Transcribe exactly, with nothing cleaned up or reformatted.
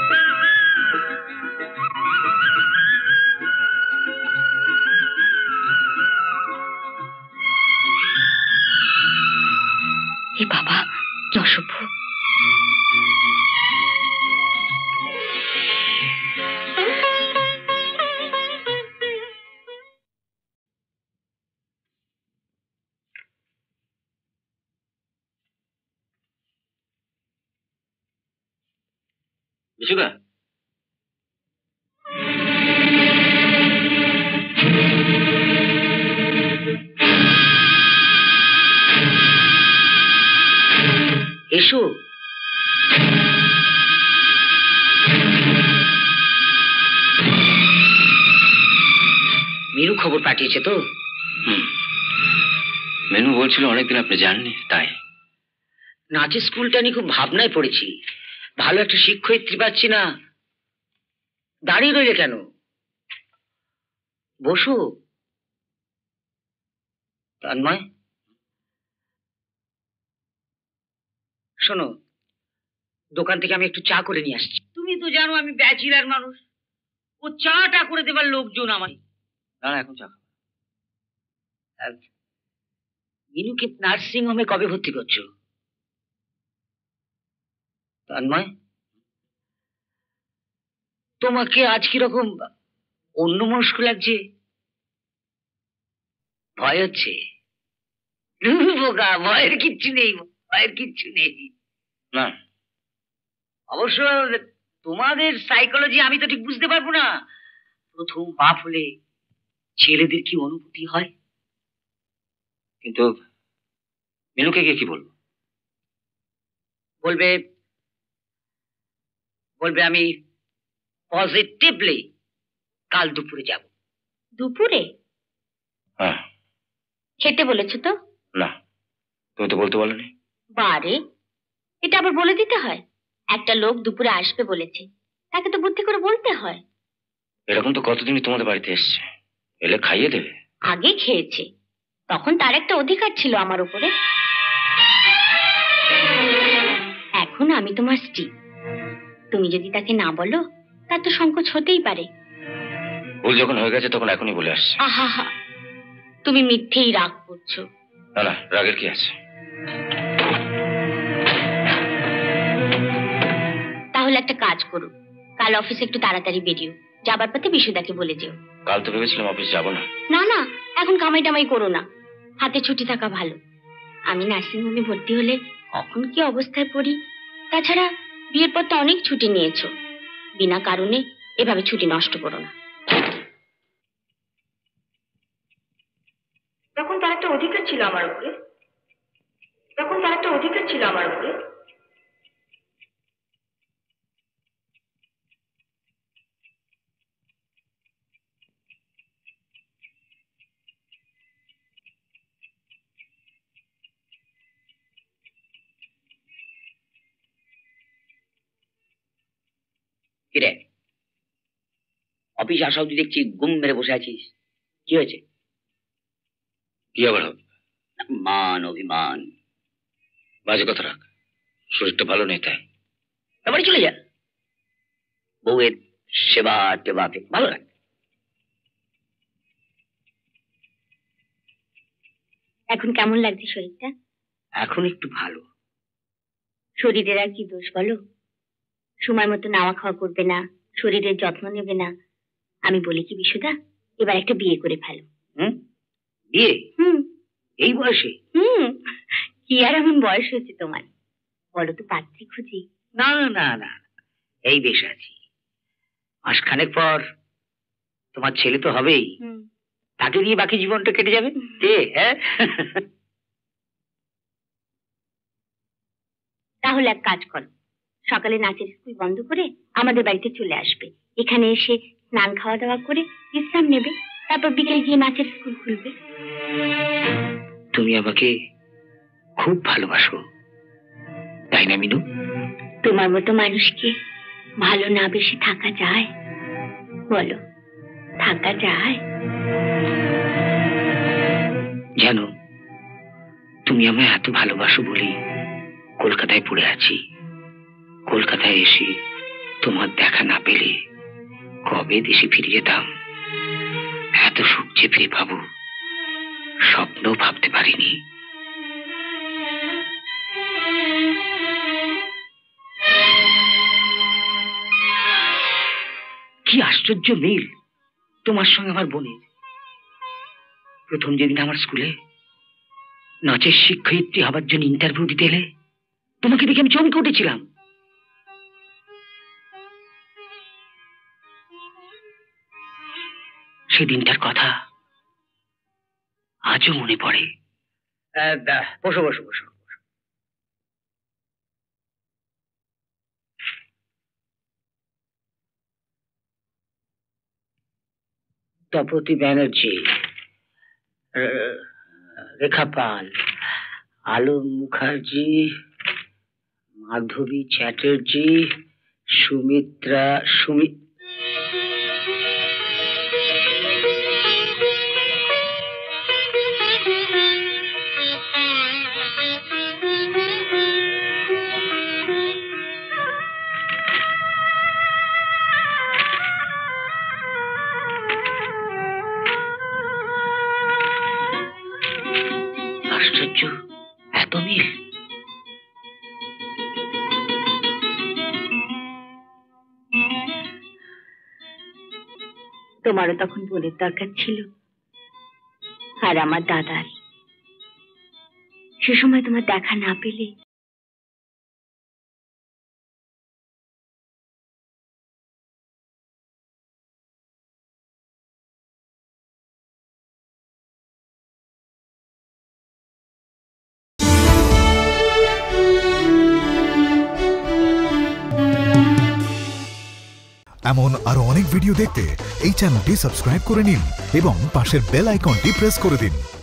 এ বাবা, কি অসভ্য। বিশুদা, এসো। মিনু খবর পাঠিয়েছে তো? হুম, মেনু বলছিল অনেকদিন আপনি যাননি, তাই। নাচের স্কুলটা নিয়ে খুব ভাবনায় পড়েছি। ভালো একটা শিক্ষয়িত্রী পাচ্ছি না। দাঁড়িয়ে রইলে কেন? বসো। তন্ময়, শোনো, দোকান থেকে আমি একটু চা করে নিয়ে আসছি। তুমি তো জানো আমি ব্যাচেলার মানুষ, ও চাটা করে দেবার লোকজন আমায়। না না, এখন চা। মিনুকে নার্সিং হোমে কবে ভর্তি করছো? তন্ময়, তোমাকে আজ কিরকম অন্যমনস্ক লাগছে? ভয় হচ্ছে? বোকা, ভয়ের কিচ্ছু নেই, ভয়ের কিচ্ছু নেই। না, অবশ্য তোমাদের সাইকোলজি আমি তো ঠিক বুঝতে পারবো না। প্রথম বাপ হলে ছেলেদের কি অনুভূতি হয়। কিন্তু মিনুকে গিয়ে কি বলবো? বলবে বলবে আমি পজিটিভলি কাল দুপুরে যাব। দুপুরে? হ্যাঁ। খেতে বলেছো তো? না, তুমি তো বলতে বলনি। বারে, এটা আবার বলে দিতে হয়? একটা লোক দুপুরে আসবে বলেছে, তাকে তো বুদ্ধি করে বলতে হয়। এরকম তো কতদিনই তোমাদের বাড়িতে এসছে, এলে খাইয়ে দেবে। আগে খেয়েছে, তখন তার একটা অধিকার ছিল আমার উপরে। এখন আমি তোমার স্ত্রী, তুমি যদি তাকে না বলো তার তো সংকোচ হতেই পারে। ভুল যখন হয়ে গেছে তখন এখনই বলে আসছে। আহা হা, তুমি মিথ্যেই রাগ করছো। না না, রাগের কি আছে? তাহলে একটা কাজ করো, কাল অফিসে একটু তাড়াতাড়ি বেরিও, যাবার পথে বিশুদাকে বলে যেও। কাল তো ভেবেছিলাম অফিস যাবো না। না না, এখন কামাই টামাই করো না, হাতে ছুটি থাকা ভালো। আমি নার্সিংহোমে ভর্তি হলে কখন কি অবস্থায় পড়ি। তাছাড়া বিয়ের পর তো অনেক ছুটি নিয়েছো, বিনা কারণে এভাবে ছুটি নষ্ট করো না। তখন তার একটা অধিকার ছিল আমার উপরে, তখন তার একটা অধিকার ছিল আমার উপরে। কিরে, অফিস আসা অব্দি দেখছি গুম মেরে বসে আছিস, কি হয়েছে? কি আবার হবে? মান অভিমান। বাজে কথা রাখ, শরীরটা ভালো নেই তাই। তারপরে চলে যা, বউয়ের সেবা টেবাতে ভালো লাগে। এখন কেমন লাগছে শরীরটা? এখন একটু ভালো। শরীরের আর কি দোষ বলো? সময় মতো নাওয়া খাওয়া করবে না, শরীরের যত্ন নেবে না। আমি বলি কি বিশুদা, এবার একটা বিয়ে করে ফেলো। হুম, বিয়ে? হুম, এই বয়সে? হুম, কি আর এমন বয়স হয়েছে তোমার, বলো তো পাত্রী খুঁজি। না না না না, এই বেশ আছি। মাসখানেক পর তোমার ছেলে তো হবেই, তাকে দিয়ে বাকি জীবনটা কেটে যাবে। হ্যাঁ, তাহলে এক কাজ করো, সকালে নাচের স্কুল বন্ধ করে আমাদের বাড়িতে চলে আসবে। এখানে এসে স্নান খাওয়া দাওয়া করে বিশ্রাম নেবে, তারপর বিকেল গিয়ে নাচের স্কুল খুলবে। তুমি আমাকে খুব ভালোবাসো, তাই না মিনু? তোমার মতো মানুষকে ভালো না বেশি থাকা যায় বলো? থাকা যায়? জানো, তুমি আমায় এত ভালোবাসো বলি কলকাতায় পড়ে আছি। কলকাতায় এসে তোমার দেখা না পেলে কবে দেশে ফিরে যেতাম। এত সুখ যে ফিরে পাবো স্বপ্নও ভাবতে পারিনি। কি আশ্চর্য মিল তোমার সঙ্গে আমার বোনের। প্রথম যেদিন আমার স্কুলে নাচের শিক্ষয়িত্রী হবার জন্য ইন্টারভিউ দিতে এলে তোমাকে দেখে আমি চমকে উঠেছিলাম। সেদিনটার কথা আজও মনে পড়ে। বসো বসো বসো। তপতি ব্যানার্জি, রেখা পাল, আলম মুখার্জি, মাধবী চ্যাটার্জি, সুমিত্রা সুমি এত মিল। তোমারও তখন বোনের দরকার ছিল, আর আমার দাদার। সে সময় তোমার দেখা না পেলে এমন আরো অনেক ভিডিও দেখতে এই চ্যানেলটি সাবস্ক্রাইব করে নিন এবং পাশের বেল আইকনটি প্রেস করে দিন।